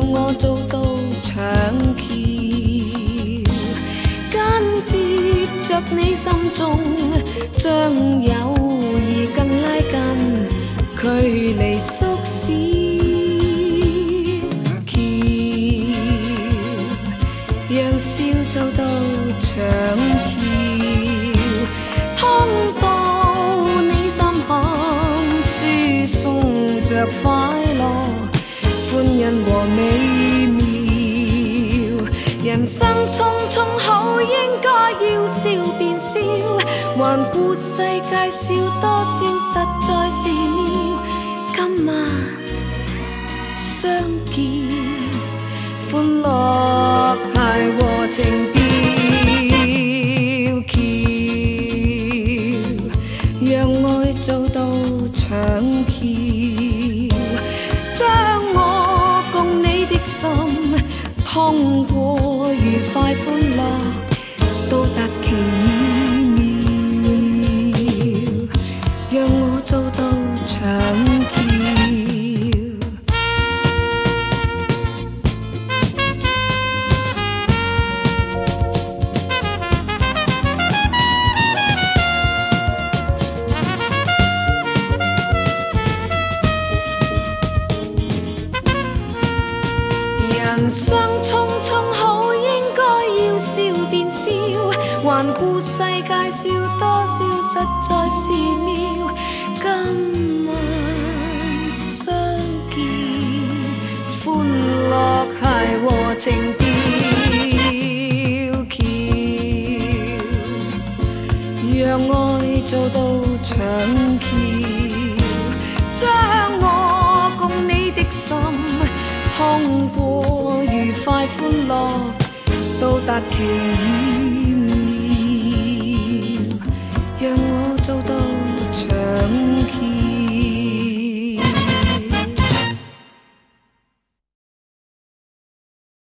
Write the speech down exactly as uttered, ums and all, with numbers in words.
我做到長橋，緊接着你心中，將友誼更拉近，距離縮小。橋讓笑做到長橋，通到你心坎，輸送着快樂。歡欣和美妙，人生匆匆好應該要笑便笑，環顧世界笑多笑實在是妙。今晚相見，歡樂諧和情調，橋讓愛做到長橋，將我共你的心通過愉快歡樂，到達奇妙，讓我做到長橋。人生匆匆好應該要笑便笑，環顧世界笑多笑實在是妙。今晚相見，歡樂諧和情調，橋讓愛做到長橋，將我共你的心通過愉快歡樂，到達奇遇。